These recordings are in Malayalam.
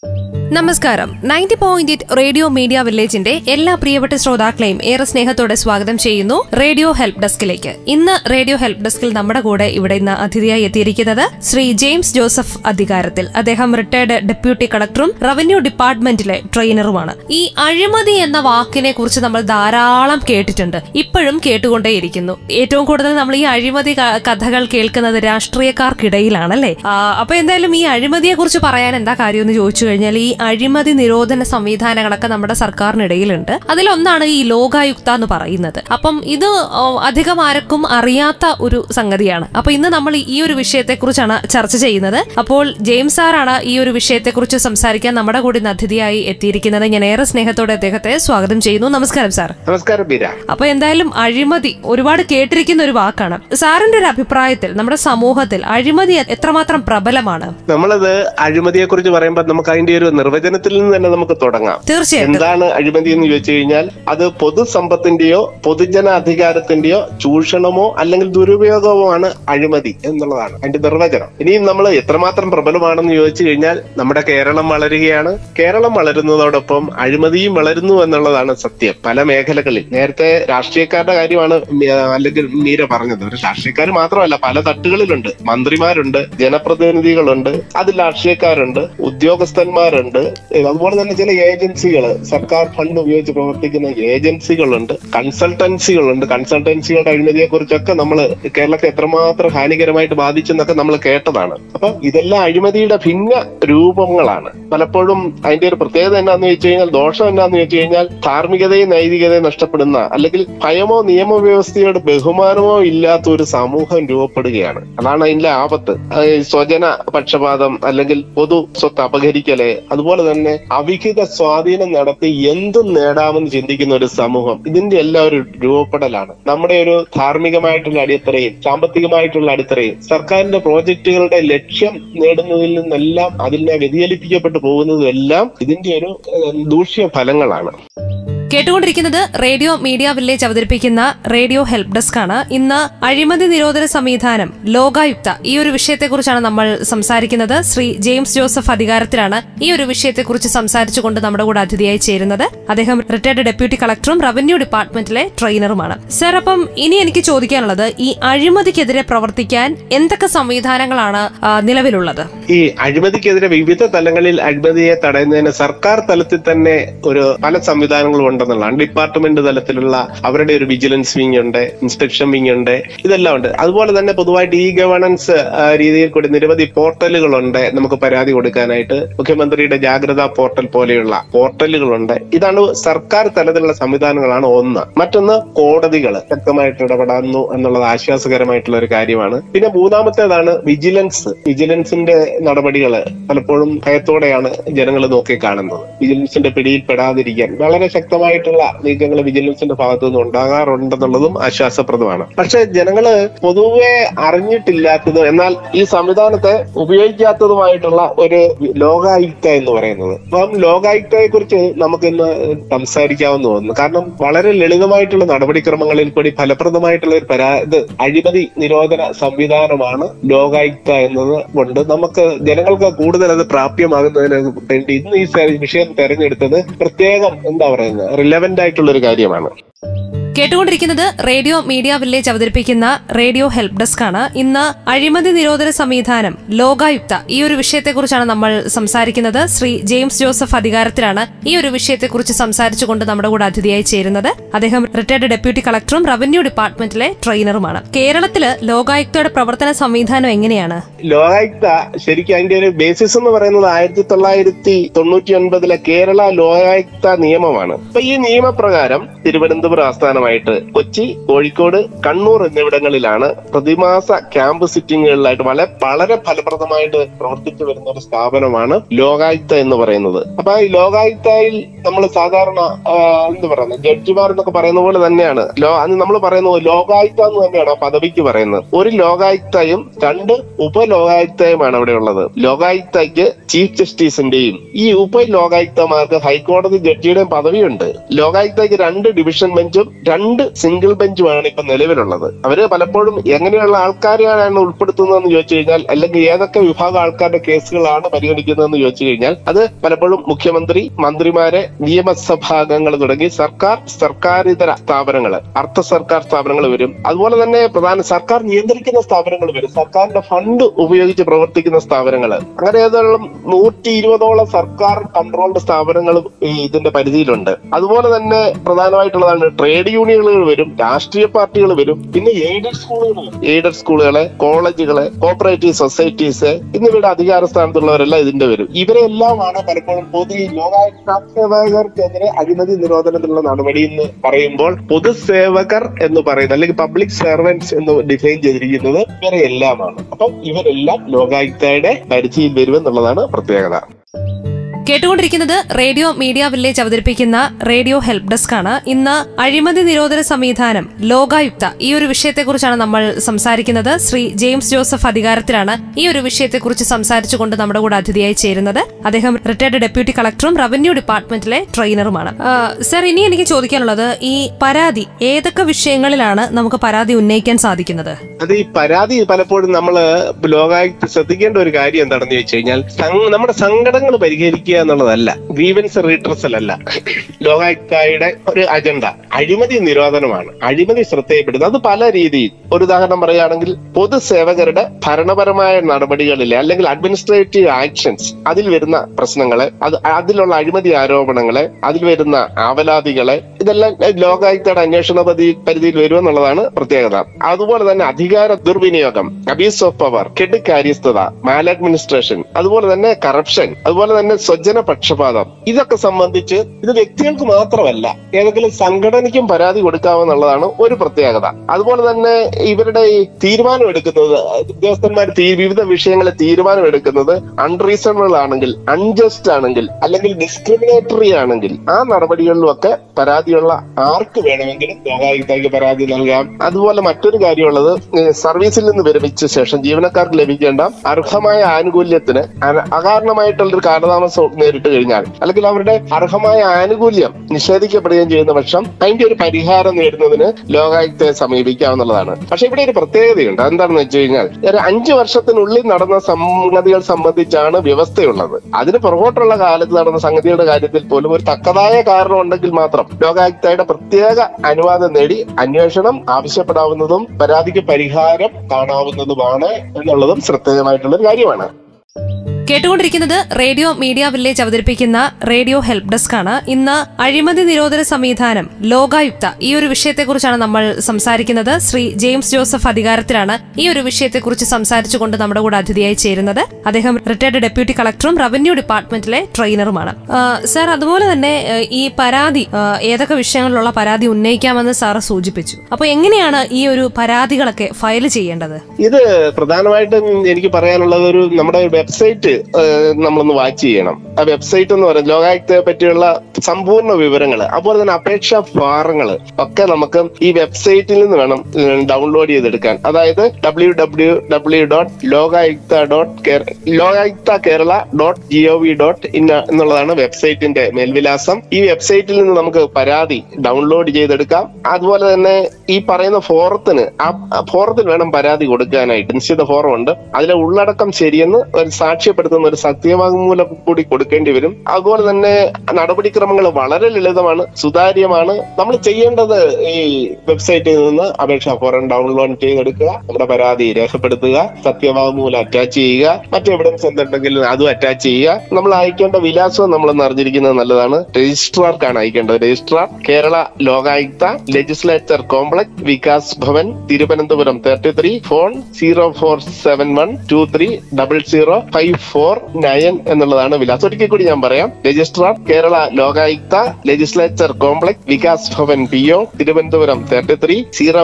നമസ്കാരം. 90.8 റേഡിയോ മീഡിയ വില്ലേജിന്റെ എല്ലാ പ്രിയപ്പെട്ട ശ്രോതാക്കളെയും ഏറെ സ്നേഹത്തോടെ സ്വാഗതം ചെയ്യുന്നു റേഡിയോ ഹെൽപ്പ് ഡെസ്കിലേക്ക്. ഇന്ന് റേഡിയോ ഹെൽപ്പ് ഡെസ്കിൽ നമ്മുടെ കൂടെ ഇവിടെ ഇന്ന് അതിഥിയായി എത്തിയിരിക്കുന്നത് ശ്രീ ജെയിംസ് ജോസഫ് അധികാരത്തിൽ. അദ്ദേഹം റിട്ടയർഡ് ഡെപ്യൂട്ടി കളക്ടറും റവന്യൂ ഡിപ്പാർട്ട്മെന്റിലെ ട്രെയിനറുമാണ്. ഈ അഴിമതി എന്ന വാക്കിനെ കുറിച്ച് നമ്മൾ ധാരാളം കേട്ടിട്ടുണ്ട്, ഇപ്പോഴും കേട്ടുകൊണ്ടേയിരിക്കുന്നു. ഏറ്റവും കൂടുതൽ നമ്മൾ ഈ അഴിമതി കഥകൾ കേൾക്കുന്നത് രാഷ്ട്രീയക്കാർക്കിടയിലാണല്ലേ. അപ്പൊ എന്തായാലും ഈ അഴിമതിയെ കുറിച്ച് പറയാൻ എന്താ കാര്യം എന്ന് ചോദിച്ചു കഴിഞ്ഞാൽ, ഈ അഴിമതി നിരോധന സംവിധാനങ്ങളൊക്കെ നമ്മുടെ സർക്കാരിനിടയിലുണ്ട്. അതിലൊന്നാണ് ഈ ലോകായുക്ത എന്ന് പറയുന്നത്. അപ്പം ഇത് അധികം ആർക്കും അറിയാത്ത ഒരു സംഗതിയാണ്. അപ്പൊ ഇന്ന് നമ്മൾ ഈ ഒരു വിഷയത്തെക്കുറിച്ചാണ് ചർച്ച ചെയ്യുന്നത്. അപ്പോൾ ജെയിംസ് സാറാണ് ഈ ഒരു വിഷയത്തെക്കുറിച്ച് സംസാരിക്കാൻ നമ്മുടെ കൂടെ അതിഥിയായി എത്തിയിരിക്കുന്നത്. ഞാൻ ഏറെ സ്നേഹത്തോടെ അദ്ദേഹത്തെ സ്വാഗതം ചെയ്യുന്നു. നമസ്കാരം സാർ. നമസ്കാരം മീര. അപ്പൊ എന്തായാലും അഴിമതി ഒരുപാട് കേട്ടിരിക്കുന്ന ഒരു വാക്കാണ്. സാറിന്റെ ഒരു അഭിപ്രായത്തിൽ നമ്മുടെ സമൂഹത്തിൽ അഴിമതി എത്രമാത്രം പ്രബലമാണ്? നമ്മളത് അഴിമതിയെ കുറിച്ച് പറയുമ്പോൾ നമുക്ക് അതിന്റെ ഒരു നിർവചനത്തിൽ നിന്ന് തന്നെ നമുക്ക് തുടങ്ങാം. തീർച്ചയായും. എന്താണ് അഴിമതി എന്ന് ചോദിച്ചു കഴിഞ്ഞാൽ, അത് പൊതുസമ്പത്തിന്റെയോ പൊതുജന അധികാരത്തിന്റെയോ ചൂഷണമോ അല്ലെങ്കിൽ ദുരുപയോഗമോ ആണ് അഴിമതി എന്നുള്ളതാണ് അതിന്റെ നിർവചനം. ഇനിയും നമ്മൾ എത്രമാത്രം പ്രബലമാണെന്ന് ചോദിച്ചു കഴിഞ്ഞാൽ, നമ്മുടെ കേരളം വളരുകയാണ്. കേരളം വളരുന്നതോടൊപ്പം അഴിമതിയും വളരുന്നു എന്നുള്ളതാണ് സത്യം. പല മേഖലകളിൽ നേരത്തെ രാഷ്ട്രീയക്കാരുടെ കാര്യമാണ് അല്ലെങ്കിൽ മീര പറഞ്ഞത്. ഒരു രാഷ്ട്രീയക്കാർ മാത്രമല്ല, പല തട്ടുകളിലുണ്ട്. മന്ത്രിമാരുണ്ട്, ജനപ്രതിനിധികളുണ്ട്, അതിൽ രാഷ്ട്രീയക്കാരുണ്ട്, ഉദ്യോഗസ്ഥന്മാരുണ്ട്, അതുപോലെ തന്നെ ചില ഏജൻസികൾ, സർക്കാർ ഫണ്ട് ഉപയോഗിച്ച് പ്രവർത്തിക്കുന്ന ഏജൻസികളുണ്ട്, കൺസൾട്ടൻസികളുണ്ട്. കൺസൾട്ടൻസികളുടെ അഴിമതിയെ കുറിച്ചൊക്കെ നമ്മൾ കേരളത്തെ എത്രമാത്രം ഹാനികരമായിട്ട് ബാധിച്ചെന്നൊക്കെ നമ്മൾ കേട്ടതാണ്. അപ്പൊ ഇതെല്ലാം അഴിമതിയുടെ ഭിന്ന രൂപങ്ങളാണ്. പലപ്പോഴും അതിന്റെ ഒരു പ്രത്യേകത എന്നാന്ന് വെച്ച് കഴിഞ്ഞാൽ, ദോഷം എന്നാന്ന് വെച്ച് കഴിഞ്ഞാൽ, ധാർമ്മികതയും നൈതികതയും നഷ്ടപ്പെടുന്ന അല്ലെങ്കിൽ ഭയമോ നിയമവ്യവസ്ഥയോട് ബഹുമാനമോ ഇല്ലാത്ത ഒരു സമൂഹം രൂപപ്പെടുകയാണ്. അതാണ് അതിന്റെ ആപത്ത്. സ്വജന പക്ഷപാതം അല്ലെങ്കിൽ പൊതു സ്വത്ത് അപഹരിക്കല്, അതുപോലെ തന്നെ അവിഹിത സ്വാധീനം നടത്തി എന്തും നേടാമെന്ന് ചിന്തിക്കുന്ന ഒരു സമൂഹം, ഇതിന്റെ എല്ലാം ഒരു രൂപപ്പെടലാണ്. നമ്മുടെ ഒരു ധാർമ്മികമായിട്ടുള്ള അടിത്തറയും സാമ്പത്തികമായിട്ടുള്ള അടിത്തറയും സർക്കാരിന്റെ പ്രോജക്റ്റുകളുടെ ലക്ഷ്യം നേടുന്നതിൽ നിന്നെല്ലാം അതിനെ വ്യതിചലിപ്പിക്കപ്പെട്ടു പോകുന്നതും എല്ലാം ഇതിന്റെ ഒരു ദൂഷ്യ ഫലങ്ങളാണ്. കേട്ടുകൊണ്ടിരിക്കുന്നത് റേഡിയോ മീഡിയ വില്ലേജ് അവതരിപ്പിക്കുന്ന റേഡിയോ ഹെൽപ്പ് ഡെസ്ക് ആണ്. ഇന്ന് അഴിമതി നിരോധന സംവിധാനം ലോകായുക്ത ഈ ഒരു വിഷയത്തെക്കുറിച്ചാണ് നമ്മൾ സംസാരിക്കുന്നത്. ശ്രീ ജെയിംസ് ജോസഫ് അധികാരത്തിലാണ് ഈ ഒരു വിഷയത്തെക്കുറിച്ച് സംസാരിച്ചുകൊണ്ട് നമ്മുടെ കൂടെ അതിഥിയായി ചേരുന്നത്. അദ്ദേഹം റിട്ടയർഡ് ഡെപ്യൂട്ടി കളക്ടറും റവന്യൂ ഡിപ്പാർട്ട്മെന്റിലെ ട്രെയിനറുമാണ്. സർ, അപ്പം ഇനി എനിക്ക് ചോദിക്കാനുള്ളത്, ഈ അഴിമതിക്കെതിരെ പ്രവർത്തിക്കാൻ എന്തൊക്കെ സംവിധാനങ്ങളാണ് നിലവിലുള്ളത്? ഈ അഴിമതിക്കെതിരെ വിവിധ തലങ്ങളിൽ അഴിമതിയെ തടയുന്നതിന് സർക്കാർ തലത്തിൽ തന്നെ ഒരു പല സംവിധാനങ്ങളും ഉണ്ടെന്നുള്ളതാണ്. ഡിപ്പാർട്ട്മെന്റ് തലത്തിലുള്ള അവരുടെ ഒരു വിജിലൻസ് വിങ് ഉണ്ട്, ഇൻസ്പെക്ഷൻ വിങ് ഉണ്ട്, ഇതെല്ലാം ഉണ്ട്. അതുപോലെ തന്നെ പൊതുവായിട്ട് ഈ ഗവേണൻസ് രീതിയിൽ കൂടി നിരവധി പോർട്ടലുകളുണ്ട്. നമുക്ക് പരാതി കൊടുക്കാനായിട്ട് മുഖ്യമന്ത്രിയുടെ ജാഗ്രതാ പോർട്ടൽ പോലെയുള്ള പോർട്ടലുകളുണ്ട്. ഇതാണ് സർക്കാർ തലത്തിലുള്ള സംവിധാനങ്ങളാണ് ഒന്ന്. മറ്റൊന്ന് കോടതികൾ ശക്തമായിട്ട് ഇടപെടുന്നു എന്നുള്ളത് ആശ്വാസകരമായിട്ടുള്ള ഒരു കാര്യമാണ്. പിന്നെ മൂന്നാമത്തേതാണ് വിജിലൻസ്. വിജിലൻസിന്റെ നടപടികൾ പലപ്പോഴും ഭയത്തോടെയാണ് ജനങ്ങൾ നോക്കിക്കാണുന്നത്. വിജിലൻസിന്റെ പിടിയിൽപ്പെടാതിരിക്കാൻ വളരെ ശക്തമായിട്ടുള്ള നീക്കങ്ങൾ വിജിലൻസിന്റെ ഭാഗത്തു നിന്ന് ഉണ്ടാകാറുണ്ടെന്നുള്ളതും ആശ്വാസപ്രദമാണ്. പക്ഷെ ജനങ്ങള് പൊതുവെ അറിഞ്ഞിട്ടില്ലാത്തത്, എന്നാൽ ഈ സംവിധാനത്തെ ഉപയോഗിക്കാത്തതുമായിട്ടുള്ള ഒരു ലോകായുക്ത എന്ന് പറയുന്നത്. അപ്പം ലോകായുക്തയെ കുറിച്ച് നമുക്കിന്ന് സംസാരിക്കാമെന്ന് തോന്നുന്നു. കാരണം വളരെ ലളിതമായിട്ടുള്ള നടപടിക്രമങ്ങളിൽ കൂടി ഫലപ്രദമായിട്ടുള്ള ഒരു അഴിമതി നിരോധന സംവിധാനമാണ് ലോകായുക്ത എന്നത് കൊണ്ട് നമുക്ക് ജനങ്ങൾക്ക് കൂടുതൽ അത് പ്രാപ്യമാകുന്നതിന് വേണ്ടി ഇന്ന് ഈ വിഷയം തെരഞ്ഞെടുത്തത് പ്രത്യേകം റിലവന്റ് ആയിട്ടുള്ള ഒരു കാര്യമാണ്. കേട്ടുകൊണ്ടിരിക്കുന്നത് റേഡിയോ മീഡിയ വില്ലേജ് അവതരിപ്പിക്കുന്ന റേഡിയോ ഹെൽപ്പ് ഡെസ്ക് ആണ്. ഇന്ന് അഴിമതി നിരോധന സംവിധാനം ലോകായുക്ത ഈ ഒരു വിഷയത്തെക്കുറിച്ചാണ് നമ്മൾ സംസാരിക്കുന്നത്. ശ്രീ ജെയിംസ് ജോസഫ് അധികാരത്തിലാണ് ഈ ഒരു വിഷയത്തെക്കുറിച്ച് സംസാരിച്ചുകൊണ്ട് നമ്മുടെ കൂടെ അതിഥിയായി ചേരുന്നത്. അദ്ദേഹം റിട്ടയർഡ് ഡെപ്യൂട്ടി കളക്ടറും റവന്യൂ ഡിപ്പാർട്ട്മെന്റിലെ ട്രെയിനറുമാണ്. കേരളത്തില് ലോകായുക്തയുടെ പ്രവർത്തന സംവിധാനം എങ്ങനെയാണ്? ലോകായുക്ത ശരിക്കും അതിന്റെ ഒരു ബേസിസ് എന്ന് പറയുന്നത് 1999 കേരള ലോകായുക്ത നിയമമാണ്. അപ്പൊ ഈ നിയമപ്രകാരം തിരുവനന്തപുരം ആസ്ഥാനമായിട്ട് കൊച്ചി, കോഴിക്കോട്, കണ്ണൂർ എന്നിവിടങ്ങളിലാണ് പ്രതിമാസ ക്യാമ്പ് സിറ്റിങ്ങുകളിലായിട്ട് വളരെ ഫലപ്രദമായിട്ട് പ്രവർത്തിച്ചു വരുന്ന ഒരു സ്ഥാപനമാണ് ലോകായുക്ത എന്ന് പറയുന്നത്. അപ്പൊ ഈ ലോകായുക്തയിൽ നമ്മൾ സാധാരണ ജഡ്ജിമാർ എന്നൊക്കെ പറയുന്ന പോലെ തന്നെയാണ് അന്ന് നമ്മൾ പറയുന്നത് ലോകായുക്ത എന്ന് തന്നെയാണ് ആ പദവിക്ക് പറയുന്നത്. ഒരു ലോകായുക്തയും 2 ഉപലോകായുക്തയുമാണ് അവിടെ ഉള്ളത്. ലോകായുക്തയ്ക്ക് ചീഫ് ജസ്റ്റിസിന്റെയും ഈ ഉപലോകായുക്തമാർക്ക് ഹൈക്കോടതി ജഡ്ജിയുടെയും പദവിയുണ്ട്. ലോകായുക്തയ്ക്ക് 2 ഡിവിഷൻ ബെഞ്ചും 2 സിംഗിൾ ബെഞ്ചുമാണ് ഇപ്പൊ നിലവിലുള്ളത്. അവര് പലപ്പോഴും എങ്ങനെയുള്ള ആൾക്കാരെയാണ് ഉൾപ്പെടുത്തുന്നതെന്ന് ചോദിച്ചു കഴിഞ്ഞാൽ, അല്ലെങ്കിൽ ഏതൊക്കെ വിഭാഗം ആൾക്കാരുടെ കേസുകളാണ് പരിഗണിക്കുന്നതെന്ന് ചോദിച്ചു കഴിഞ്ഞാൽ, അത് പലപ്പോഴും മുഖ്യമന്ത്രി, മന്ത്രിമാരെ, നിയമസഭാംഗങ്ങൾ തുടങ്ങി സർക്കാരിതര സ്ഥാപനങ്ങൾ, അർദ്ധ സർക്കാർ സ്ഥാപനങ്ങൾ വരും. അതുപോലെ തന്നെ പ്രധാന സർക്കാർ നിയന്ത്രിക്കുന്ന സ്ഥാപനങ്ങൾ വരും. സർക്കാരിന്റെ ഫണ്ട് ഉപയോഗിച്ച് പ്രവർത്തിക്കുന്ന സ്ഥാപനങ്ങൾ, അങ്ങനെ ഏതായാലും 120ഓളം സർക്കാർ കൺട്രോൾഡ് സ്ഥാപനങ്ങളും ഇതിന്റെ പരിധിയിലുണ്ട്. അതുപോലെ തന്നെ പ്രധാനമായിട്ടുള്ളതാണ് ട്രേഡ് യൂണിയനുകൾ വരും, രാഷ്ട്രീയ പാർട്ടികൾ വരും, പിന്നെ എയ്ഡഡ് സ്കൂളുകളെ, കോളേജുകളെ, കോപ്പറേറ്റീവ് സൊസൈറ്റീസ് എന്നിവയുടെ അധികാര സ്ഥാനത്തുള്ളവരെല്ലാം ഇതിന്റെ വരും. ഇവരെല്ലാമാണ് പലപ്പോഴും പൊതുസേവകർക്കെതിരെ അഴിമതി നിരോധനത്തിനുള്ള നടപടി എന്ന് പറയുമ്പോൾ പൊതുസേവകർ എന്ന് പറയുന്നത്, അല്ലെങ്കിൽ പബ്ലിക് സെർവൻസ് എന്ന് ഡിഫൈൻ ചെയ്തിരിക്കുന്നത് ഇവരെ എല്ലാമാണ്. അപ്പം ഇവരെല്ലാം ലോകായുക്തയുടെ പരിധിയിൽ വരുമെന്നുള്ളതാണ് പ്രത്യേകത. കേട്ടുകൊണ്ടിരിക്കുന്നത് റേഡിയോ മീഡിയ വില്ലേജ് അവതരിപ്പിക്കുന്ന റേഡിയോ ഹെൽപ്പ് ഡെസ്ക് ആണ്. ഇന്ന് അഴിമതി നിരോധന സംവിധാനം, ലോകായുക്ത, ഈ ഒരു വിഷയത്തെക്കുറിച്ചാണ് നമ്മൾ സംസാരിക്കുന്നത്. ശ്രീ ജെയിംസ് ജോസഫ് അധികാരത്തിലാണ് ഈ ഒരു വിഷയത്തെക്കുറിച്ച് സംസാരിച്ചുകൊണ്ട് നമ്മുടെ കൂടെ അതിഥിയായി ചേരുന്നത്. അദ്ദേഹം റിട്ടയർഡ് ഡെപ്യൂട്ടി കളക്ടറും റവന്യൂ ഡിപ്പാർട്ട്മെന്റിലെ ട്രെയിനറുമാണ്. സർ, ഇനി എനിക്ക് ചോദിക്കാനുള്ളത്, ഈ പരാതി ഏതൊക്കെ വിഷയങ്ങളിലാണ് നമുക്ക് പരാതി ഉന്നയിക്കാൻ സാധിക്കുന്നത്? അത് ഈ പരാതി പലപ്പോഴും നമ്മൾ ലോകായുക്ത ശ്രദ്ധിക്കേണ്ട ഒരു കാര്യം എന്താണെന്ന് ചോദിച്ചു കഴിഞ്ഞാൽ, നമ്മുടെ സങ്കടങ്ങൾ പരിഹരിക്കുക എന്നുള്ളതല്ല, ഗ്രീവൻസ് റീട്രസൽ അല്ല. ലോകായുക്തയുടെ ഒരു അജണ്ട അഴിമതി നിരോധനമാണ്. അഴിമതി ശ്രദ്ധയിൽപ്പെടുന്നത് അത് പല രീതിയിൽ. ഒരു ഉദാഹരണം പറയുകയാണെങ്കിൽ, പൊതുസേവകരുടെ ഭരണപരമായ നടപടികളിലെ അല്ലെങ്കിൽ അഡ്മിനിസ്ട്രേറ്റീവ് ആക്ഷൻസ്, അതിൽ വരുന്ന പ്രശ്നങ്ങളെ, അതിലുള്ള അഴിമതി ആരോപണങ്ങളെ, അതിൽ വരുന്ന ആവലാതികളെ, ഇതെല്ലാം ലോകായുക്തയുടെ അന്വേഷണ പരിധിയിൽ വരുമെന്നുള്ളതാണ് പ്രത്യേകത. അതുപോലെ തന്നെ അധികാര ദുർവിനിയോഗം, അബ്യൂസ് ഓഫ് പവർ, കെടുകാര്യസ്ഥത, മാലഡ്മിനിസ്ട്രേഷൻ, അതുപോലെ തന്നെ കറപ്ഷൻ, അതുപോലെ തന്നെ സ്വജന പക്ഷപാതം, ഇതൊക്കെ സംബന്ധിച്ച് ഇത് വ്യക്തികൾക്ക് മാത്രമല്ല, ഏതെങ്കിലും സംഘടനയ്ക്കും പരാതി കൊടുക്കാമെന്നുള്ളതാണ് ഒരു പ്രത്യേകത. അതുപോലെ തന്നെ ഇവരുടെ ഈ തീരുമാനം എടുക്കുന്നത്, ഉദ്യോഗസ്ഥന്മാർ വിവിധ വിഷയങ്ങളിൽ തീരുമാനം എടുക്കുന്നത് അൺറീസണബിൾ ആണെങ്കിൽ, അൺജസ്റ്റ് ആണെങ്കിൽ, അല്ലെങ്കിൽ ഡിസ്ക്രിമിനേറ്ററി ആണെങ്കിൽ, ആ നടപടികളിലുമൊക്കെ പരാതിയുള്ള ആർക്ക് വേണമെങ്കിലും ലോകായുക്തയ്ക്ക് പരാതി നൽകാം. അതുപോലെ മറ്റൊരു കാര്യമുള്ളത്, സർവീസിൽ നിന്ന് വിരമിച്ച ശേഷം ജീവനക്കാർക്ക് ലഭിക്കേണ്ട അർഹമായ ആനുകൂല്യത്തിന് അകാരണമായിട്ടുള്ളൊരു കാലതാമസം നേരിട്ട് കഴിഞ്ഞാൽ, അല്ലെങ്കിൽ അവരുടെ അർഹമായ ആനുകൂല്യം നിഷേധിക്കപ്പെടുകയും ചെയ്യുന്ന പക്ഷം അതിന്റെ ഒരു പരിഹാരം നേടുന്നതിന് ലോകായുക്തയെ സമീപിക്കാവുന്നതാണ്. പക്ഷെ ഇവിടെ ഒരു പ്രത്യേകതയുണ്ട്. എന്താണെന്ന് വെച്ച് കഴിഞ്ഞാൽ, 5 വർഷത്തിനുള്ളിൽ നടന്ന സംഗതികൾ സംബന്ധിച്ചാണ് വ്യവസ്ഥയുള്ളത്. അതിന് പുറകോട്ടുള്ള കാലത്ത് നടന്ന സംഗതിയുടെ കാര്യത്തിൽ പോലും ഒരു തക്കതായ കാരണം ഉണ്ടെങ്കിൽ മാത്രം ലോകായുക്തയുടെ പ്രത്യേക അനുവാദം നേടി അന്വേഷണം ആവശ്യപ്പെടാവുന്നതും പരാതിക്ക് പരിഹാരം കാണാവുന്നതുമാണ് എന്നുള്ളതും ശ്രദ്ധേയമായിട്ടുള്ള ഒരു കാര്യമാണ്. കേട്ടുകൊണ്ടിരിക്കുന്നത് റേഡിയോ മീഡിയ വില്ലേജ് അവതരിപ്പിക്കുന്ന റേഡിയോ ഹെൽപ്പ് ഡെസ്ക് ആണ്. ഇന്ന് അഴിമതി നിരോധന സംവിധാനം, ലോകായുക്ത, ഈ ഒരു വിഷയത്തെക്കുറിച്ചാണ് നമ്മൾ സംസാരിക്കുന്നത്. ശ്രീ ജെയിംസ് ജോസഫ് അധികാരത്തിലാണ് ഈ ഒരു വിഷയത്തെക്കുറിച്ച് സംസാരിച്ചുകൊണ്ട് നമ്മുടെ കൂടെ അതിഥിയായി ചേരുന്നത്. അദ്ദേഹം റിട്ടയർഡ് ഡെപ്യൂട്ടി കളക്ടറും റവന്യൂ ഡിപ്പാർട്ട്മെന്റിലെ ട്രെയിനറുമാണ്. സർ, അതുപോലെ തന്നെ ഈ പരാതി, ഏതൊക്കെ വിഷയങ്ങളിലുള്ള പരാതി ഉന്നയിക്കാമെന്ന് സാറ് സൂചിപ്പിച്ചു. അപ്പൊ എങ്ങനെയാണ് ഈ ഒരു പരാതികളൊക്കെ ഫയൽ ചെയ്യേണ്ടത്? ഇത് പ്രധാനമായിട്ടും എനിക്ക് പറയാനുള്ളത്, നമ്മുടെ വെബ്സൈറ്റ് നമ്മളൊന്ന് വാച്ച് ചെയ്യണം. ആ വെബ്സൈറ്റ് എന്ന് പറയുന്നത് ലോകായുക്തയെ പറ്റിയുള്ള സമ്പൂർണ്ണ വിവരങ്ങൾ, അതുപോലെ തന്നെ അപേക്ഷാ ഫാറങ്ങൾ ഒക്കെ നമുക്ക് ഈ വെബ്സൈറ്റിൽ നിന്ന് വേണം ഡൗൺലോഡ് ചെയ്തെടുക്കാൻ. അതായത് www.logaayukta.kerala.gov.in എന്നുള്ളതാണ് വെബ്സൈറ്റിന്റെ മേൽവിലാസം. ഈ വെബ്സൈറ്റിൽ നിന്ന് നമുക്ക് പരാതി ഡൗൺലോഡ് ചെയ്തെടുക്കാം. അതുപോലെ തന്നെ ഈ പറയുന്ന ഫോറത്തിൽ വേണം പരാതി കൊടുക്കാനായിട്ട്. നിശ്ചിത ഫോറം ഉണ്ട്. അതിലെ ഉള്ളടക്കം ശരിയെന്ന് ഒരു സാക്ഷ്യപ്പെടുത്തുന്ന ഒരു സത്യവാങ്മൂലം കൂടി കൊടുക്കേണ്ടി വരും. അതുപോലെ തന്നെ നടപടിക്രമങ്ങൾ വളരെ ലളിതമാണ്, സുതാര്യമാണ്. നമ്മൾ ചെയ്യേണ്ടത് ഈ വെബ്സൈറ്റിൽ നിന്ന് അപേക്ഷാ ഫോറം ഡൗൺലോഡ് ചെയ്തെടുക്കുക, നമ്മുടെ പരാതി രേഖപ്പെടുത്തുക, സത്യവാങ്മൂലം അറ്റാച്ച് ചെയ്യുക, മറ്റു എവിഡൻസ് എന്തുണ്ടെങ്കിലും അതും അറ്റാച്ച് ചെയ്യുക. നമ്മൾ അയക്കേണ്ട വിലാസവും നമ്മളൊന്ന് അറിഞ്ഞിരിക്കുന്നത് നല്ലതാണ്. രജിസ്ട്രാർക്കാണ് അയക്കേണ്ടത്. Registrar, Kerala Lokayukta, legislature complex, Vikas Bhavan, Thiruvananthapuram 33, phone 047123000549 എന്നുള്ളതാണ് വിലാസം. ഒരിക്കൽ കൂടി ഞാൻ പറയാം. Registrar, Kerala Lokayukta, legislature complex, Vikas Bhavan PO, Thiruvananthapuram 33,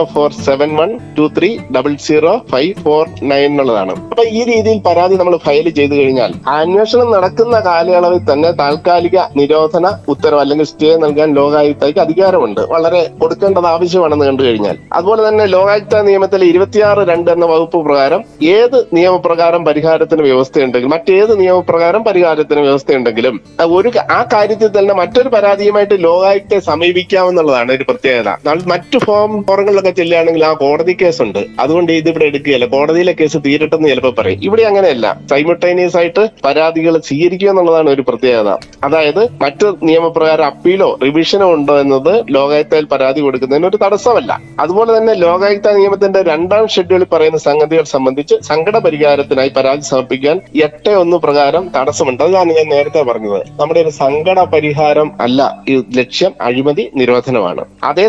047123000549 എന്നുള്ളതാണ്. അപ്പൊ ഈ രീതിയിൽ പരാതി നമ്മൾ ഫയൽ ചെയ്തു കഴിഞ്ഞാൽ അന്വേഷണം നടക്കുന്ന കാലയളവിൽ തന്നെ താൽക്കാലിക നിരോധന ഉത്തരവ് അല്ലെങ്കിൽ സ്റ്റേ നൽകാൻ ലോകായുക്തയ്ക്ക് അധികാരമുണ്ട്. വളരെ കൊടുക്കേണ്ടത് ആവശ്യമാണെന്ന് കണ്ടു കഴിഞ്ഞാൽ. അതുപോലെ തന്നെ ലോകായുക്ത നിയമത്തിലെ 26(2) എന്ന വകുപ്പ് പ്രകാരം ഏത് നിയമപ്രകാരം പരിഹാരത്തിന് വ്യവസ്ഥയുണ്ടെങ്കിൽ മറ്റേത് നിയമപ്രകാരം പരിഹാരത്തിന് വ്യവസ്ഥയുണ്ടെങ്കിലും ആ കാര്യത്തിൽ തന്നെ മറ്റൊരു പരാതിയുമായിട്ട് ലോകായുക്തയെ സമീപിക്കാമെന്നുള്ളതാണ് ഒരു പ്രത്യേകത. മറ്റു ഫോറങ്ങളിലൊക്കെ ചെല്ലുകയാണെങ്കിൽ ആ കോടതി കേസുണ്ട്, അതുകൊണ്ട് ഇതിവിടെ എടുക്കുകയല്ല, കോടതിയിലെ കേസ് തീരട്ടെന്ന് ചിലപ്പോൾ പറയും. ഇവിടെ അങ്ങനെയല്ല, സൈമൾട്ടേനിയസ് ആയിട്ട് പരാതികൾ സ്വീകരിക്കുക എന്നുള്ളതാണ് ഒരു പ്രത്യേകത. അതായത് മറ്റു നിയമപ്രകാരം അപ്പീലോ റിവിഷനോ ഉണ്ടോ എന്നത് ലോകായുക്തയിൽ പരാതി കൊടുക്കുന്നതിന് ഒരു തടസ്സമല്ല. അതുപോലെ തന്നെ ലോകായുക്ത നിയമത്തിന്റെ 2ാം ഷെഡ്യൂളിൽ പറയുന്ന സംഗതികൾ സംബന്ധിച്ച് സങ്കട പരിഹാരത്തിനായി പരാതി സമർപ്പിക്കാൻ 8(1) പ്രകാരം തടസ്സമുണ്ട്. അതാണ് ഞാൻ നേരത്തെ പറഞ്ഞത്. നമ്മുടെ ഒരു സങ്കട പരിഹാരം അല്ല ഈ ലക്ഷ്യം, അഴിമതി നിരോധനമാണ്. അതേ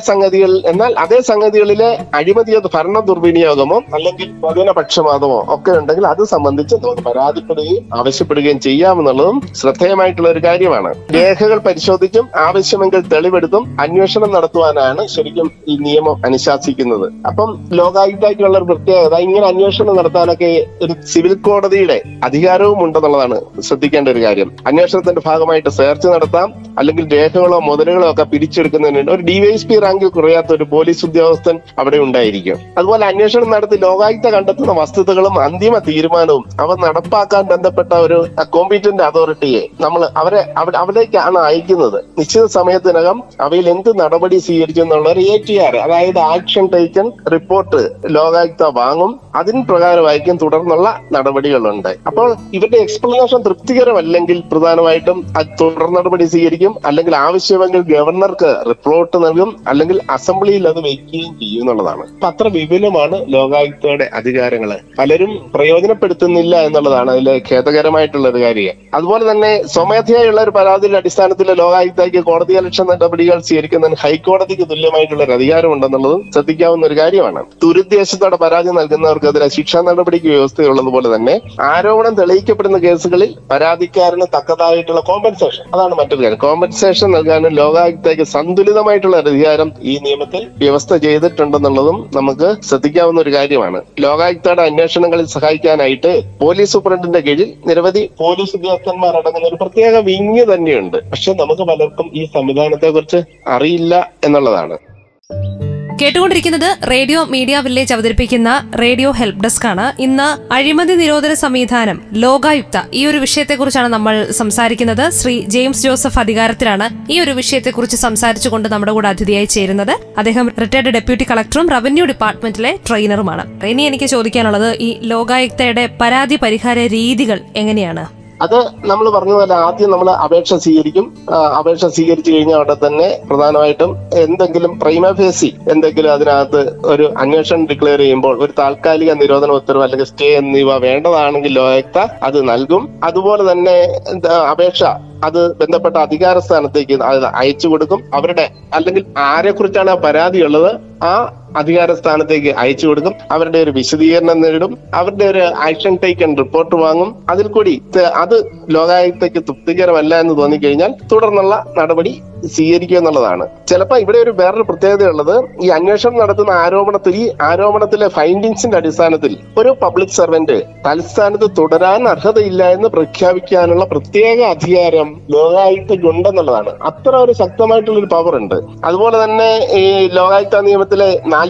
സംഗതികളിലെ അഴിമതിയോ ഭരണ ദുർവിനിയോഗമോ അല്ലെങ്കിൽ പൊതുജനപക്ഷപാതമോ ഒക്കെ ഉണ്ടെങ്കിൽ അത് സംബന്ധിച്ച് നമുക്ക് പരാതിപ്പെടുകയും ആവശ്യപ്പെടുകയും ചെയ്യാമെന്നുള്ളതും ശ്രദ്ധേയമായിട്ടുള്ള ഒരു കാര്യമാണ്. രേഖകൾ പരിശോധിച്ചും ആവശ്യമെങ്കിൽ തെളിവെടുത്തും അന്വേഷണം നടത്തുവാനാണ് ശരിക്കും ഈ നിയമം അനുശാസിക്കുന്നത്. അപ്പം ലോകായുക്തയ്ക്കുള്ള ഒരു പ്രത്യേകത, ഇങ്ങനെ അന്വേഷണം നടത്താനൊക്കെ ഒരു സിവിൽ കോടതിയുടെ അധികാരവും ഉണ്ടെന്നുള്ളതാണ് ശ്രദ്ധിക്കേണ്ട ഒരു കാര്യം. അന്വേഷണത്തിന്റെ ഭാഗമായിട്ട് സെർച്ച് നടത്താം, അല്ലെങ്കിൽ രേഖകളോ മുതലുകളോ ഒക്കെ പിരിച്ചെടുക്കുന്നതിന് ഒരു ഡിവൈഎസ്പി റാങ്കിൽ കുറയാത്ത ഒരു പോലീസ് ഉദ്യോഗസ്ഥൻ അവിടെ ഉണ്ടായിരിക്കും. അതുപോലെ അന്വേഷണം നടത്തി ലോകായുക്ത കണ്ടെത്തുന്ന വസ്തുതകളും അന്തിമ തീരുമാനവും അവ നടപ്പാക്കാൻ ബന്ധപ്പെട്ട ഒരു കോമ്പീറ്റന്റ് അതോറിറ്റിയെ നമ്മൾ അവിടേക്കാണ് അയക്കുന്നത്. നിശ്ചിത സമയത്തിനകം അവയിൽ എന്ത് നടപടി സ്വീകരിച്ചു എന്നുള്ള ഒരു ATR, അതായത് ആക്ഷൻ ടേക്കൺ റിപ്പോർട്ട് ലോകായുക്ത വാങ്ങും. അതിന് പ്രകാരമായിരിക്കും തുടർന്നുള്ള നടപടികളുണ്ട്. അപ്പോൾ ഇവരുടെ എക്സ്പ്ലനേഷൻ തൃപ്തികരമല്ലെങ്കിൽ പ്രധാനമായിട്ടും തുടർ നടപടി സ്വീകരിക്കും, അല്ലെങ്കിൽ ആവശ്യമെങ്കിൽ ഗവർണർക്ക് റിപ്പോർട്ട് നൽകും, അല്ലെങ്കിൽ അസംബ്ലിയിൽ അത് വയ്ക്കുകയും ചെയ്യും എന്നുള്ളതാണ്. അപ്പൊ അത്ര വിപുലമാണ് ലോകായുക്തയുടെ അധികാരങ്ങള്. പലരും പ്രയോജനപ്പെടുത്തുന്നില്ല എന്നുള്ളതാണ് അതിലെ ഖേദകരമായിട്ടുള്ള ഒരു കാര്യം. അതുപോലെ തന്നെ സ്വമേധയായുള്ള ഒരു പരാതിയുടെ അടിസ്ഥാനത്തിൽ ലോകായുക്തയ്ക്ക് കോടതിയലക്ഷ്യ നടപടികൾ സ്വീകരിക്കുന്നതിന് ഹൈക്കോടതിക്ക് തുല്യമായിട്ടുള്ള ഒരു അധികാരമുണ്ടെന്നുള്ളതും ശ്രദ്ധിക്കാവുന്ന ഒരു കാര്യമാണ്. ദുരുദ്ദേശത്തോടെ പരാതി നൽകുന്നവർക്കെതിരെ ശിക്ഷാ നടപടിക്ക് വ്യവസ്ഥയുള്ളതുപോലെ തന്നെ ആരോപണം തെളിയിക്കപ്പെടുന്ന കേസുകളിൽ പരാതിക്കാരന് തക്കതായിട്ടുള്ള കോമ്പൻസേഷൻ, അതാണ് മറ്റൊരു കാര്യം. കോമ്പൻസേഷൻ നൽകാനും ലോകായുക്തയ്ക്ക് സന്തുലിതമായിട്ടുള്ള ഒരു അധികാരം ഈ നിയമത്തിൽ വ്യവസ്ഥ ചെയ്തിട്ടുണ്ടെന്നുള്ളതും നമുക്ക് ശ്രദ്ധിക്കാവുന്ന ഒരു കാര്യമാണ്. ലോകായുക്തയുടെ അന്വേഷണങ്ങളിൽ സഹായിക്കാനായിട്ട് പോലീസ് സൂപ്രണ്ടിന്റെ കീഴിൽ നിരവധി പോലീസ് ഉദ്യോഗസ്ഥന്മാർ അടങ്ങുന്ന ഒരു പ്രത്യേക വിങ് തന്നെയുണ്ട്. പക്ഷെ നമുക്ക് പലർക്കും ഈ സംവിധാനത്തെ കുറിച്ച് അറിയില്ല എന്നുള്ളതാണ്. കേട്ടുകൊണ്ടിരിക്കുന്നത് റേഡിയോ മീഡിയ വില്ലേജ് അവതരിപ്പിക്കുന്ന റേഡിയോ ഹെൽപ്പ് ഡെസ്ക് ആണ്. ഇന്ന് അഴിമതി നിരോധന സംവിധാനം, ലോകായുക്ത, ഈ ഒരു വിഷയത്തെക്കുറിച്ചാണ് നമ്മൾ സംസാരിക്കുന്നത്. ശ്രീ ജെയിംസ് ജോസഫ് അധികാരത്തിലാണ് ഈ ഒരു വിഷയത്തെക്കുറിച്ച് സംസാരിച്ചുകൊണ്ട് നമ്മുടെ കൂടെ അതിഥിയായി ചേരുന്നത്. അദ്ദേഹം റിട്ടയർഡ് ഡെപ്യൂട്ടി കളക്ടറും റവന്യൂ ഡിപ്പാർട്ട്മെന്റിലെ ട്രെയിനറുമാണ്. ഇനി എനിക്ക് ചോദിക്കാനുള്ളത്, ഈ ലോകായുക്തയുടെ പരാതി പരിഹാര രീതികൾ എങ്ങനെയാണ്? അത് നമ്മൾ പറഞ്ഞ പോലെ ആദ്യം നമ്മൾ അപേക്ഷ സ്വീകരിക്കും. അപേക്ഷ സ്വീകരിച്ചു കഴിഞ്ഞാൽ അവിടെ തന്നെ പ്രധാനമായിട്ടും എന്തെങ്കിലും പ്രൈമ ഫേസി എന്തെങ്കിലും അതിനകത്ത് ഒരു അന്വേഷണം ഡിക്ലെയർ ചെയ്യുമ്പോൾ ഒരു താൽക്കാലിക നിരോധന ഉത്തരവ് അല്ലെങ്കിൽ സ്റ്റേ എന്നിവ വേണ്ടതാണെങ്കിൽ ലോകായുക്ത അത് നൽകും. അതുപോലെ തന്നെ അപേക്ഷ അത് ബന്ധപ്പെട്ട അധികാര സ്ഥാനത്തേക്ക് അയച്ചു കൊടുക്കും. അവരുടെ അല്ലെങ്കിൽ ആരെക്കുറിച്ചാണ് പരാതി ഉള്ളത് ആ അധികാര സ്ഥാനത്തേക്ക് അയച്ചു കൊടുക്കും. അവരുടെ ഒരു വിശദീകരണം നേടും, അവരുടെ ഒരു ആക്ഷൻ ടേക്കൺ റിപ്പോർട്ട് വാങ്ങും. അതിൽ കൂടി അത് ലോകായുക്തയ്ക്ക് തൃപ്തികരമല്ല എന്ന് തോന്നിക്കഴിഞ്ഞാൽ തുടർന്നുള്ള നടപടി സ്വീകരിക്കുക എന്നുള്ളതാണ്. ചിലപ്പോൾ ഇവിടെ ഒരു വേറൊരു പ്രത്യേകതയുള്ളത്, ഈ അന്വേഷണം നടത്തുന്ന ആരോപണത്തിലെ ഫൈൻഡിങ്സിന്റെ അടിസ്ഥാനത്തിൽ ഒരു പബ്ലിക് സർവന്റ് തൽസ്ഥാനത്ത് തുടരാൻ അർഹതയില്ല എന്ന് പ്രഖ്യാപിക്കാനുള്ള പ്രത്യേക അധികാരം ലോകായുക്തയ്ക്കുണ്ടെന്നുള്ളതാണ്. അത്ര ഒരു ശക്തമായിട്ടുള്ള ഒരു പവർ ഉണ്ട്. അതുപോലെ തന്നെ ഈ ലോകായുക്ത നിയമത്തിലെ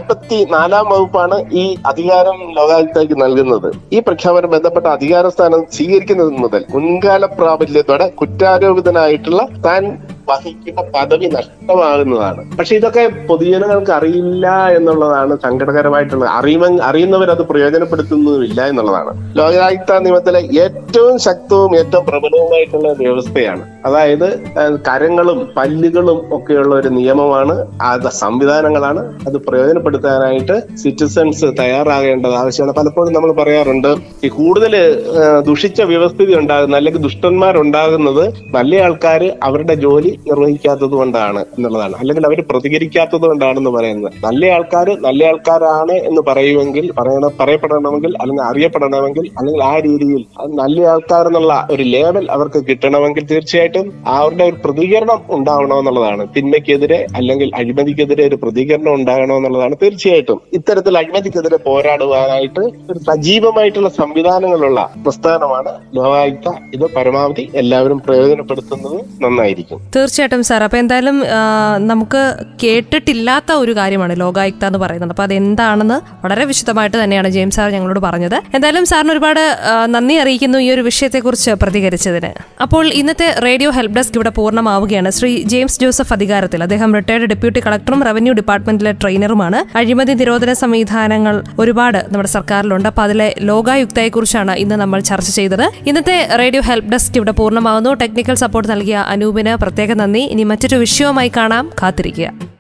44-ാം വകുപ്പാണ് ഈ അധികാരം ലോകായുക്തയ്ക്ക് നൽകുന്നത്. ഈ പ്രഖ്യാപനം ബന്ധപ്പെട്ട അധികാര സ്ഥാനം സ്വീകരിക്കുന്നത് മുതൽ മുൻകാല പ്രാബല്യത്തോടെ കുറ്റാരോപിതനായിട്ടുള്ള താൻ വഹിക്കുന്ന പദവി നഷ്ടമാകുന്നതാണ്. പക്ഷെ ഇതൊക്കെ പൊതുജനങ്ങൾക്ക് അറിയില്ല എന്നുള്ളതാണ് സങ്കടകരമായിട്ടുള്ളത്. അറിയുന്നവരത് പ്രയോജനപ്പെടുത്തുന്നതുമില്ല എന്നുള്ളതാണ്. ലോകായുക്ത നിയമത്തിലെ ഏറ്റവും ശക്തവും ഏറ്റവും പ്രബലവുമായിട്ടുള്ള വ്യവസ്ഥയാണ്. അതായത് കരങ്ങളും പല്ലുകളും ഒക്കെയുള്ള ഒരു നിയമമാണ്, അത് സംവിധാനങ്ങളാണ്. അത് പ്രയോജനപ്പെടുത്താനായിട്ട് സിറ്റിസൺസ് തയ്യാറാകേണ്ടത് ആവശ്യമാണ്. പലപ്പോഴും നമ്മൾ പറയാറുണ്ട്, ഈ കൂടുതൽ ദുഷിച്ച വ്യവസ്ഥിതി ഉണ്ടാകുന്ന അല്ലെങ്കിൽ ദുഷ്ടന്മാരുണ്ടാകുന്നത് നല്ല ആൾക്കാർ അവരുടെ ജോലി നിർവഹിക്കാത്തത് കൊണ്ടാണ് എന്നുള്ളതാണ്, അല്ലെങ്കിൽ അവർ പ്രതികരിക്കാത്തത് കൊണ്ടാണെന്ന് പറയുന്നത്. നല്ല ആൾക്കാരാണ് എന്ന് പറയപ്പെടണമെങ്കിൽ അല്ലെങ്കിൽ അറിയപ്പെടണമെങ്കിൽ അല്ലെങ്കിൽ ആ രീതിയിൽ നല്ല ആൾക്കാർ എന്നുള്ള ഒരു ലേബൽ അവർക്ക് കിട്ടണമെങ്കിൽ തീർച്ചയായിട്ടും അവരുടെ ഒരു പ്രതികരണം ഉണ്ടാവണമെന്നുള്ളതാണ്. തിന്മയ്ക്കെതിരെ അല്ലെങ്കിൽ അഴിമതിക്കെതിരെ ഒരു പ്രതികരണം ഉണ്ടാകണമെന്നുള്ളതാണ്. തീർച്ചയായിട്ടും ഇത്തരത്തിൽ അഴിമതിക്കെതിരെ പോരാടുവാനായിട്ട് ഒരു സജീവമായിട്ടുള്ള സംവിധാനങ്ങളുള്ള പ്രസ്ഥാനമാണ് ലോകായുക്ത. ഇത് പരമാവധി എല്ലാവരും പ്രയോജനപ്പെടുത്തുന്നത് നന്നായിരിക്കും. തീർച്ചയായിട്ടും സാർ. അപ്പൊ എന്തായാലും നമുക്ക് കേട്ടിട്ടില്ലാത്ത ഒരു കാര്യമാണ് ലോകായുക്ത എന്ന് പറയുന്നത്. അപ്പൊ അതെന്താണെന്ന് വളരെ വിശദമായിട്ട് തന്നെയാണ് ജെയിംസ് സാർ ഞങ്ങളോട് പറഞ്ഞത്. എന്തായാലും സാറിന് ഒരുപാട് നന്ദി അറിയിക്കുന്നു ഈ ഒരു വിഷയത്തെക്കുറിച്ച് പ്രതികരിച്ചതിന്. അപ്പോൾ ഇന്നത്തെ റേഡിയോ ഹെൽപ്പ് ഡെസ്ക് ഇവിടെ പൂർണ്ണമാവുകയാണ്. ശ്രീ ജെയിംസ് ജോസഫ് അധികാരത്തിൽ. അദ്ദേഹം റിട്ടയർഡ് ഡെപ്യൂട്ടി കളക്ടറും റവന്യൂ ഡിപ്പാർട്ട്മെന്റിലെ ട്രെയിനറുമാണ്. അഴിമതി നിരോധന സംവിധാനങ്ങൾ ഒരുപാട് നമ്മുടെ സർക്കാരിലുണ്ട്. അപ്പൊ അതിലെ ലോകായുക്തയെക്കുറിച്ചാണ് ഇന്ന് നമ്മൾ ചർച്ച ചെയ്തത്. ഇന്നത്തെ റേഡിയോ ഹെൽപ്പ് ഡെസ്ക് ഇവിടെ പൂർണ്ണമാവുന്നു. ടെക്നിക്കൽ സപ്പോർട്ട് നൽകിയ അനൂപിന് പ്രത്യേക നന്ദി. ഇനി മറ്റൊരു വിഷയവുമായി കാണാം. കാത്തിരിക്കുക.